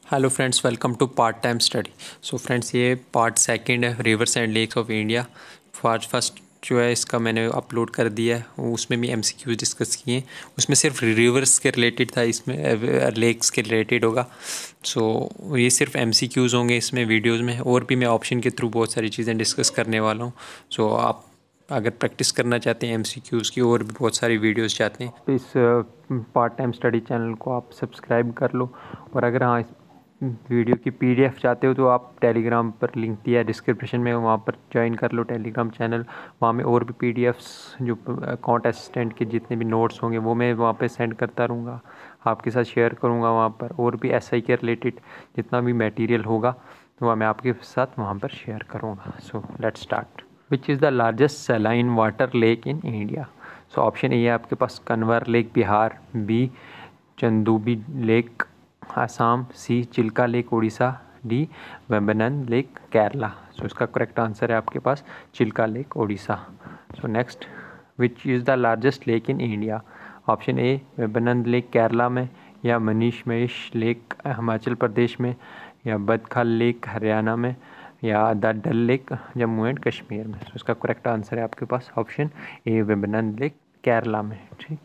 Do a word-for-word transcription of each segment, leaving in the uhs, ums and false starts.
Hello friends, welcome to part time study. So friends, ये part second है, rivers and lakes of India. First first जो है इसका मैंने अपलोड कर दिया है, उसमें भी एमसीक्यूज डिस्कस किए। उसमें सिर्फ रिवर्स के रिलेटेड था, इसमें लेक्स के रिलेटेड होगा। सो so, ये सिर्फ एमसीक्यूज होंगे इसमें वीडियोज़ में, और भी मैं ऑप्शन के थ्रू बहुत सारी चीज़ें डिस्कस करने वाला हूँ। सो so, आप अगर प्रैक्टिस करना चाहते हैं एमसीक्यूज़ की, और भी बहुत सारी वीडियोस चाहते हैं तो इस पार्ट टाइम स्टडी चैनल को आप सब्सक्राइब कर लो। और अगर हाँ इस वीडियो की पीडीएफ चाहते हो तो आप टेलीग्राम पर लिंक दिया है डिस्क्रिप्शन में, वहाँ पर ज्वाइन कर लो टेलीग्राम चैनल। वहाँ में और भी पीडीएफ्स जो अकाउंट असिस्टेंट के जितने भी नोट्स होंगे वो मैं वहाँ पे सेंड करता रहूँगा, आपके साथ शेयर करूँगा वहाँ पर। और भी एसआई के रिलेटेड जितना भी मटेरियल होगा तो वह मैं आपके साथ वहाँ पर शेयर करूँगा। So let's start. Which is the largest saline water lake in India? So option A है आपके पास Kanwar lake Bihar, B Chandubi lake Assam, C Chilika lake Orissa, D Vembanad lake Kerala. So इसका करेक्ट आंसर है आपके पास Chilika lake Orissa. So next, which is the largest lake in India? Option A Vembanad lake Kerala में, या Manish Mahesh lake Himachal Pradesh में, या बदखाल लेक हरियाणा में, या the Dal lake Jammu and Kashmir में। सो इसका करेक्ट आंसर है आपके पास option A Vembanad lake Kerala में। ठीक।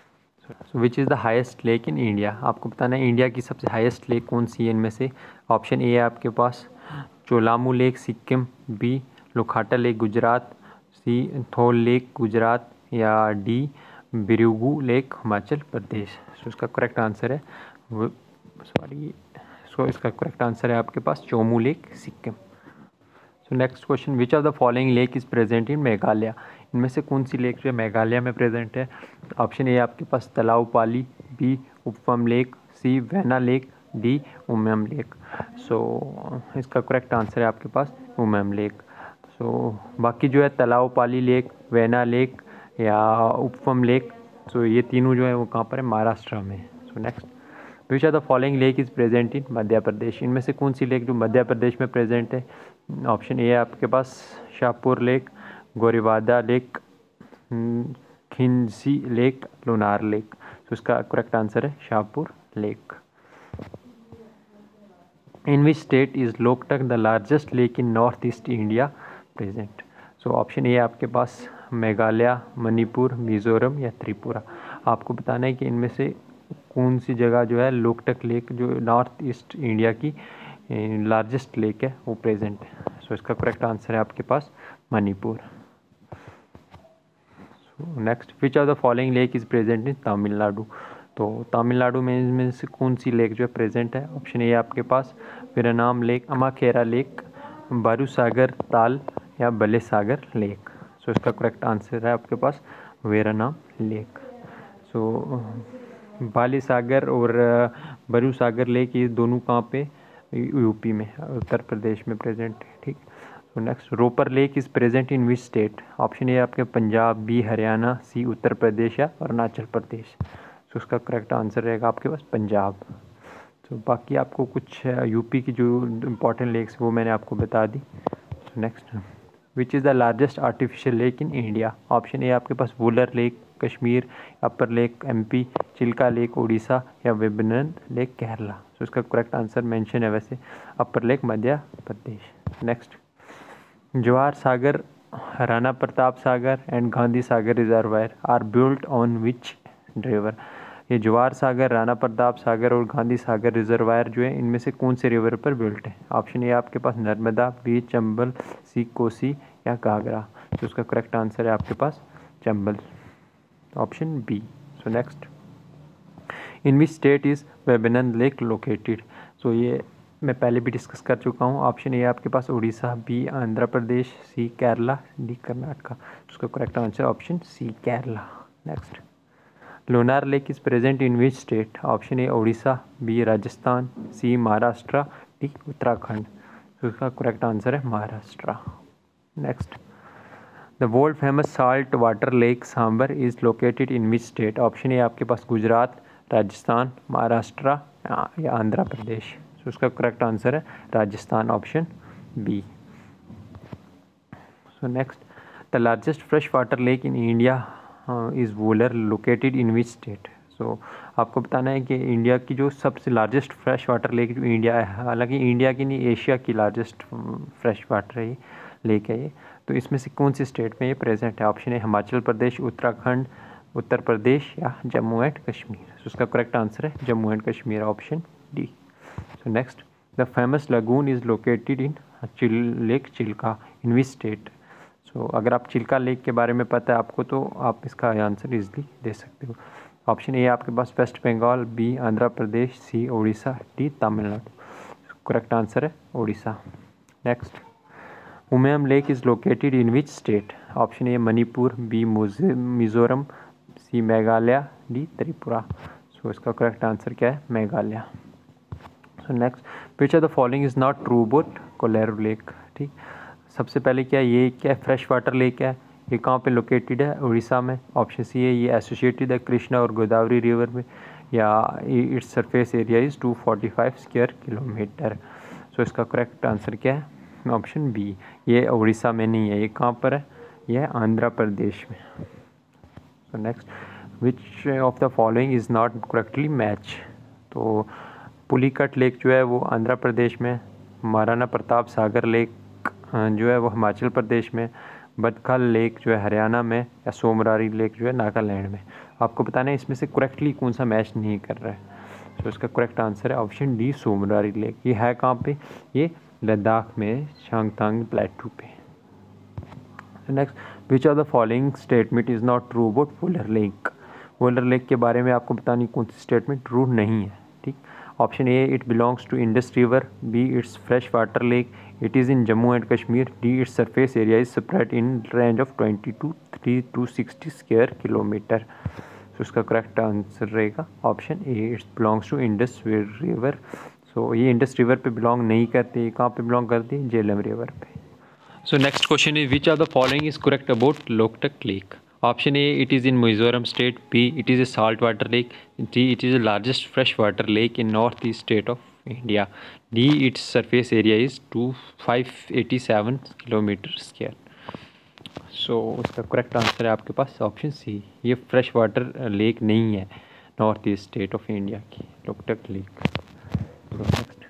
So which is the highest lake in India? आपको बताना है इंडिया की सबसे हाईएस्ट लेक कौन सी है इनमें से। ऑप्शन ए है आपके पास Cholamu lake Sikkim, B Lokhata lake Gujarat, C Thol lake Gujarat, या D Birugu lake Himachal Pradesh. So इसका करेक्ट आंसर है सॉरी सो इसका करेक्ट आंसर है आपके पास Chomu lake Sikkim. So next question, which of the following lake is present in Meghalaya? इनमें से कौन सी लेक जो है मेघालय में प्रेजेंट है? ऑप्शन ए आपके पास Talav Pali, B Upvam lake, C Vaina lake, D Umiam lake. So इसका करेक्ट आंसर है आपके पास उमयम लेक। सो so, बाकी जो है तलाव पाली लेक, वैना लेक या उपवम लेक, सो so ये तीनों जो है वो कहाँ पर है? महाराष्ट्र में। So next, which are the following lake is present in Madhya Pradesh? इनमें से कौन सी लेक जो मध्य प्रदेश में प्रेजेंट है? ऑप्शन ए है आपके पास Shahpur lake, Gorewada lake, Khinsi lake, Lonar lake. तो इसका करेक्ट आंसर है Shahpur lake. In which state is Loktak the largest lake in north east India present? So option A है आपके पास मेघालय, मणिपुर, मिजोरम या त्रिपुरा। आपको बताना है कि इनमें से कौन सी जगह जो है लोकटक लेक जो नॉर्थ ईस्ट इंडिया की लार्जेस्ट लेक है वो प्रेजेंट है। सो so, इसका करेक्ट आंसर है आपके पास Manipur. So next, which of the following lake is present in Tamil Nadu? तो तमिलनाडु में इनमें से कौन सी लेक जो है प्रेजेंट है? ऑप्शन ए आपके पास विरनाम लेक, अमाखेरा लेक, बारूसागर ताल, या Bale Sagar lake. So so, इसका करेक्ट आंसर है आपके पास वेरानाम लेक। सो so, बाली सागर और बरू सागर लेक ये दोनों कहाँ पे? यूपी में, उत्तर प्रदेश में प्रेजेंट है। ठीक। So next, Ropar lake is present in which state? Option A आपके पंजाब, बी हरियाणा, सी उत्तर प्रदेश या अरुणाचल प्रदेश। सो उसका करेक्ट आंसर रहेगा आपके पास पंजाब। तो बाकी आपको कुछ यूपी की जो इम्पोर्टेंट लेक्स वो मैंने आपको बता दी। So next, which is the largest artificial lake in India? Option A आपके पास Wular lake Kashmir, upper lake MP, Chilika lake Orissa, या वेम्बनन लेक केरला। सो इसका करेक्ट आंसर मेंशन है वैसे upper lake Madhya Pradesh. Next, Jawahar Sagar, Rana Pratap Sagar and Gandhi Sagar reservoir are built on which river? ये जवाहर सागर, राणा प्रताप सागर और Gandhi Sagar reservoir जो है इनमें से कौन से रिवर पर बिल्ट है? ऑप्शन ए आपके पास नर्मदा, बी चंबल, सी कोसी, या घाघरा। तो उसका करेक्ट आंसर है आपके पास Chambal, option B. So next, in which state is Vembanad lake located? So ये मैं पहले भी डिस्कस कर चुका हूँ। ऑप्शन ए आपके पास Orissa, B Andhra Pradesh, C Kerala, D Karnataka. उसका correct answer option C Kerala. Next, Lonar lake is present in which state? Option A Orissa, B Rajasthan, C Maharashtra, D Uttarakhand. तो इसका करेक्ट आंसर है Maharashtra. Next, the world famous salt water lake Sambhar is located in which state? Option A आपके पास गुजरात, राजस्थान, महाराष्ट्र या आंध्र प्रदेश। तो उसका correct answer है Rajasthan, option B. So next, the largest fresh water lake in India is Wular located in which state? So so, आपको बताना है कि इंडिया की जो सबसे लार्जेस्ट फ्रेश वाटर लेक जो इंडिया है, हालांकि इंडिया की नहीं एशिया की लार्जेस्ट फ्रेश वाटर है ये लेक है ये, तो इसमें से कौन सी स्टेट में ये प्रेजेंट है? ऑप्शन है हिमाचल प्रदेश, उत्तराखंड, उत्तर प्रदेश या जम्मू एंड कश्मीर। सो उसका करेक्ट आंसर है Jammu and Kashmir, option D. So next, the famous lagoon is located in Chil lake Chilika in which state? So अगर आप चिल्का लेक के बारे में पता है आपको तो आप इसका आंसर इजली दे सकते हो। ऑप्शन ए आपके पास West Bengal, B Andhra Pradesh, C Orissa, D Tamil Nadu. Correct answer है Orissa. Next, Umiam lake is located in which state? Option A Manipur, B Mizoram, C Meghalaya, D Tripura. So इसका करेक्ट आंसर क्या है? Meghalaya. So next, which are the following is not true about Kolleru lake? ठीक, सबसे पहले क्या ये क्या फ्रेश वाटर लेक है, ये कहाँ पे लोकेटेड है? उड़ीसा में। ऑप्शन सी है ये एसोसिएटेड है कृष्णा और गोदावरी रिवर में, या its surface area is two forty five square kilometre. So इसका करेक्ट आंसर क्या है? ऑप्शन बी, ये उड़ीसा में नहीं है, ये कहाँ पर है? ये है आंध्र प्रदेश में। So next, which of the following is not correctly match? तो पुलिकट लेक जो है वो आंध्र प्रदेश में, महाराणा प्रताप सागर लेक जो है वो हिमाचल प्रदेश में, बदखल लेक जो है हरियाणा में, या सोमरारी लेक जो है नागालैंड में। आपको बताना है इसमें से करेक्टली कौन सा मैच नहीं कर रहा है। तो इसका करेक्ट आंसर है ऑप्शन डी सोमरारी लेक। ये है कहाँ पे? ये लद्दाख में शांगतांग प्लेटू पे। Next, which are the following statement is not true about Wular lake? Wular lake के बारे में आपको बतानी कौन सी स्टेटमेंट ट्रू नहीं है। ठीक, option A it belongs to Indus river, B its fresh water lake, it is in Jammu and Kashmir, D its surface area is spread in range of twenty to three to sixty square kilometer। so इसका correct answer रहेगा option A, its belongs to Indus river. So ये Indus river पे belong नहीं करती, कहाँ पे belong करती है? झेलम रिवर पे। So next question is which are the following is correct about Loktak lake? Option A it is in Mizoram state, B it is a salt water lake, D it is the largest fresh water lake in north east state of India, D its surface area is two five eighty seven kilometre square. So इसका correct answer है आपके पास option C, ये fresh water lake नहीं है north east state of India की Loktak lake. Next,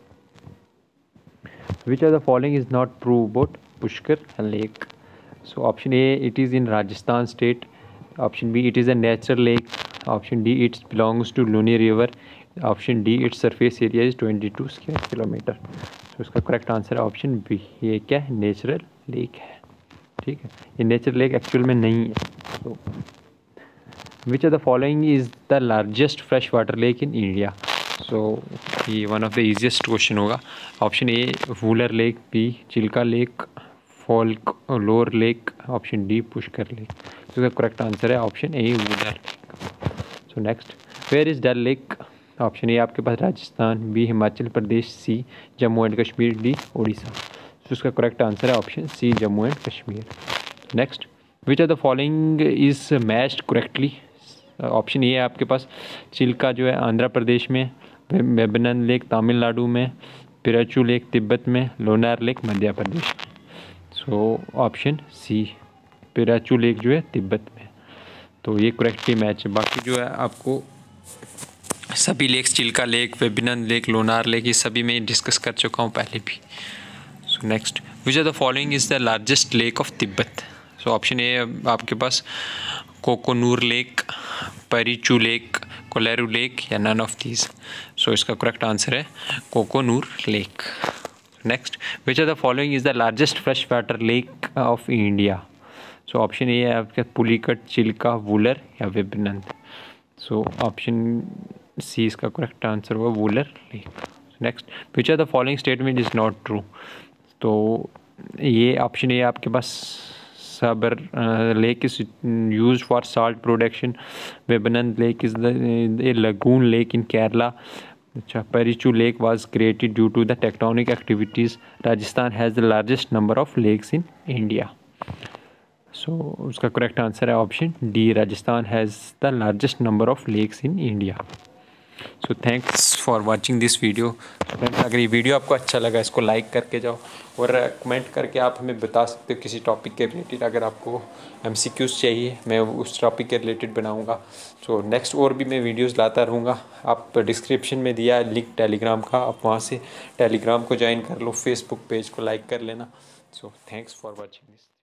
which are the following is not true about Pushkar lake? So option A it is in Rajasthan state, option B it is a natural lake, option D its belongs to Luni river, option D its surface area is twenty two square kilometre. तो इसका correct answer है option B, ये क्या है? Natural lake है। ठीक है, ये नेचुरल लेक एक्चुअल में नहीं है। तो which are the following is the largest fresh water lake in India? So ये one of the easiest question होगा। Option A Wular lake, B Chilika lake, folk lower lake, option D Pushkar lake. तो इसका correct answer है option A Wular lake. So next, where is Dal lake? Option A आपके पास Rajasthan, B Himachal Pradesh, C Jammu and Kashmir, D Orissa. तो इसका correct answer है option C Jammu and Kashmir. Next, which are the following is matched correctly? Option A आपके पास चिल्का जो है आंध्र प्रदेश में, वेबनन लेक तमिलनाडु में, पिराचू लेक तिब्बत में, लोनार लेक मध्य प्रदेश में। सो ऑप्शन सी पिराचू लेक जो है तिब्बत में। तो ये करेक्टली मैच है। बाकी जो है आपको सभी lakes, Chilka lake, Vembanad lake, Lonar lake, ये सभी मैं डिस्कस कर चुका हूँ पहले भी। So next, which are the following is the largest lake of Tibet? So option A आपके पास Kokonor lake, Parechu lake, Kolleru lake, या नन ऑफ दीज। सो इसका करेक्ट आंसर है Kokonor lake. Next, which are the following is the largest fresh water lake of India? So option A है आपके पुलिकट, चिल्का, वुलर या वेबिनन। So option C इसका correct answer हुआ Wular lake. Next, which are the following statement is not true? तो ये option A आपके पास Sambhar lake is used for salt production, Vembanad lake is the lagoon lake in Kerala, अच्छा Parechu lake was created due to the tectonic activities, Rajasthan has the largest number of lakes in India. So उसका correct answer है option D, Rajasthan has the largest number of lakes in India. So thanks for watching this video. Friends अगर ये video आपको अच्छा लगा इसको like करके जाओ और कमेंट करके आप हमें बता सकते हो किसी टॉपिक के रिलेटेड। अगर आपको एमसीक्यूज़ चाहिए मैं उस टॉपिक के रिलेटेड बनाऊंगा। सो नेक्स्ट और भी मैं वीडियोस लाता रहूँगा। आप डिस्क्रिप्शन में दिया है लिंक टेलीग्राम का, आप वहाँ से टेलीग्राम को ज्वाइन कर लो, फेसबुक पेज को लाइक कर लेना। So thanks for watching this.